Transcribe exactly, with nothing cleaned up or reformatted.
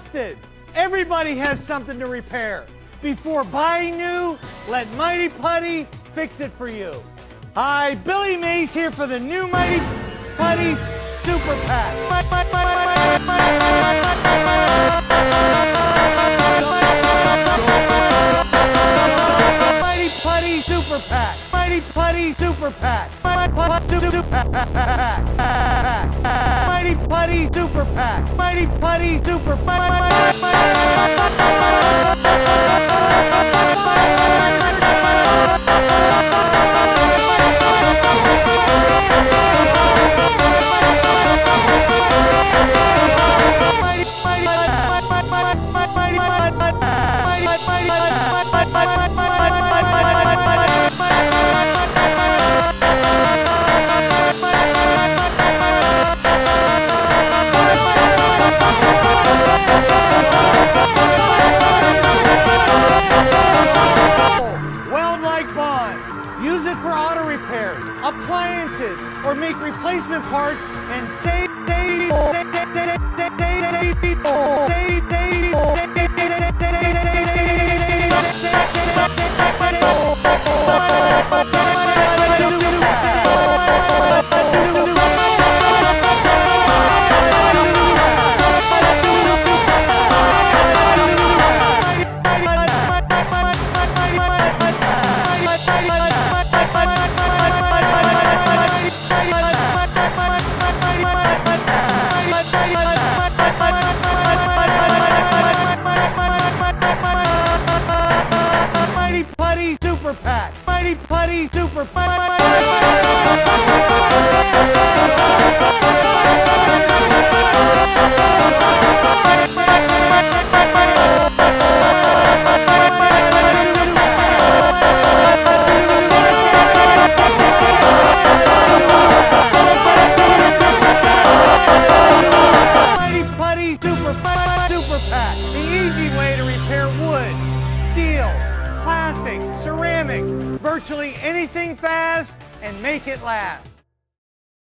busted. Everybody has something to repair. Before buying new, let Mighty Putty fix it for you. Hi, Billy Mays here for the new Mighty Putty Superpack. Mighty Putty Superpack. Mighty Putty Superpack. Mighty Putty Superpack. Mighty Putty Superpack. Use it for auto repairs, appliances, or make replacement parts and save, save, save, save, save, Superpack. Mighty Putty Superpack. Mighty Putty Superpack. Superpack. The easy way to repair wood, steel, plastic, ceramics, virtually anything fast, and make it last.